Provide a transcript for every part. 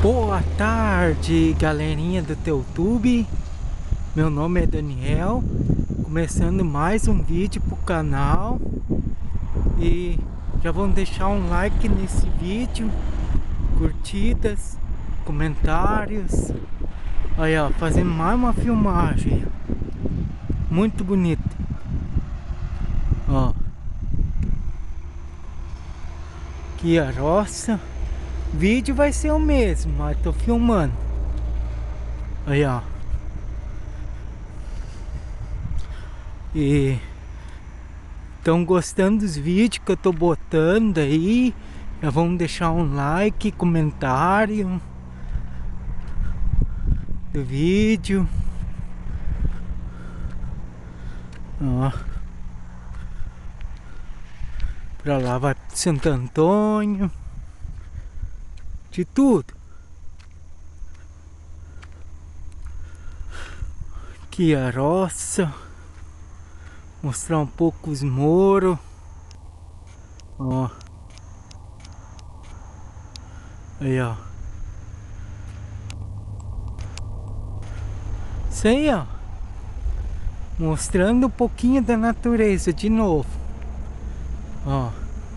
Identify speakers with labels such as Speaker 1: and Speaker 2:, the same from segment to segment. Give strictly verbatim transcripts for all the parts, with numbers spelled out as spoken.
Speaker 1: Boa tarde, galerinha do YouTube. Meu nome é Daniel, começando mais um vídeo pro canal. E já vão deixar um like nesse vídeo, curtidas, comentários. Aí ó, fazendo mais uma filmagem muito bonita. Ó, aqui a roça. Vídeo vai ser o mesmo, mas tô filmando. Aí ó. E estão gostando dos vídeos que eu tô botando aí? Já vamos deixar um like, comentário do vídeo. Ó. Pra lá vai Santo Antônio. De tudo. Aqui a roça. Mostrar um pouco os moros. Ó. Aí, ó. Isso aí, ó. Mostrando um pouquinho da natureza de novo. Ó.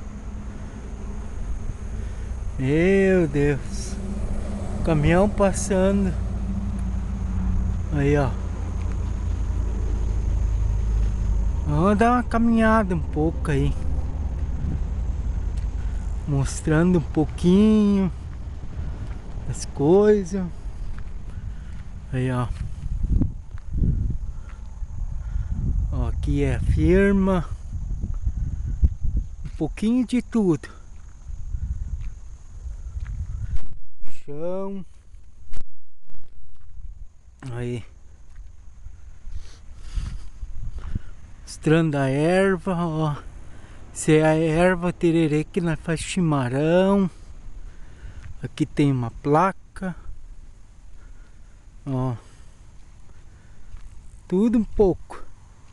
Speaker 1: Meu Deus. Caminhão passando. Aí, ó. Vamos dar uma caminhada um pouco aí. Mostrando um pouquinho as coisas. Aí, ó. Ó, aqui é a firma. Um pouquinho de tudo. Chão. Aí. Mostrando a erva, ó. Isso é a erva tererê que nós faz chimarrão. Aqui tem uma placa. Ó. Tudo um pouco.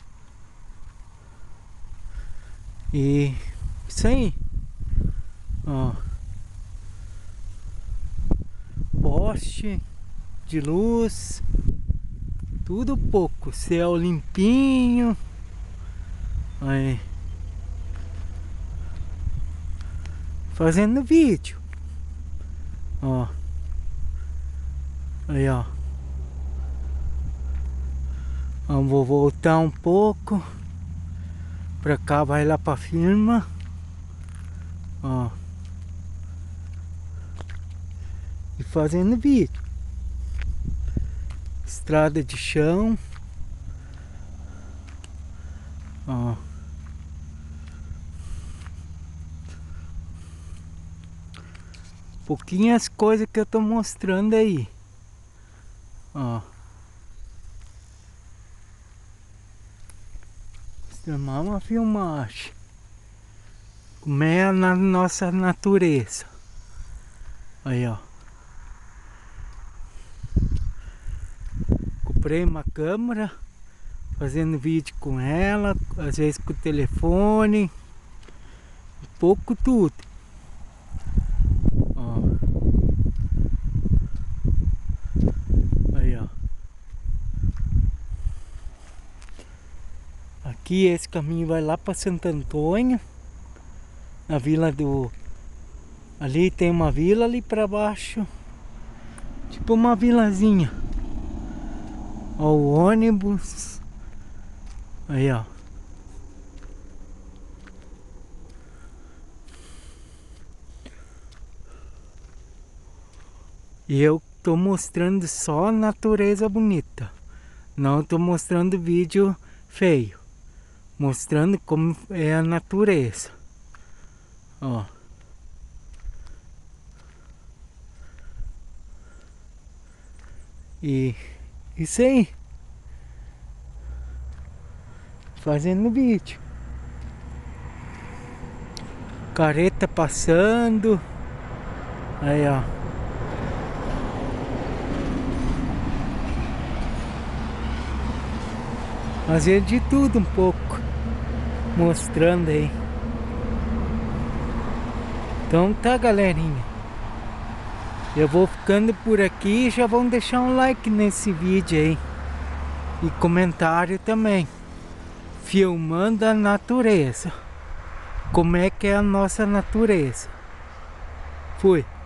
Speaker 1: E isso aí. Ó. Poste de luz. Tudo pouco. Céu limpinho. Aí. Fazendo vídeo. Ó. Aí, ó. Vamos voltar um pouco. Pra cá, vai lá pra firma. Ó. E fazendo vídeo. Estrada de chão. Ó. Pouquinhas coisas que eu tô mostrando aí. Ó. Mostrar uma filmagem. Como é na nossa natureza. Aí, ó. Comprei uma câmera. Fazendo vídeo com ela. Às vezes com o telefone. Um pouco tudo. Aqui esse caminho vai lá para Santo Antônio, na vila do... Ali tem uma vila ali para baixo, tipo uma vilazinha. Ó, o ônibus. Aí, ó. E eu tô mostrando só natureza bonita. Não tô mostrando vídeo feio. Mostrando como é a natureza. Ó. E isso aí. Fazendo vídeo. Careta passando. Aí, ó. Fazer de tudo um pouco. Mostrando aí. Então tá, galerinha. Eu vou ficando por aqui, já vão deixar um like nesse vídeo aí. E comentário também. Filmando a natureza. Como é que é a nossa natureza. Fui.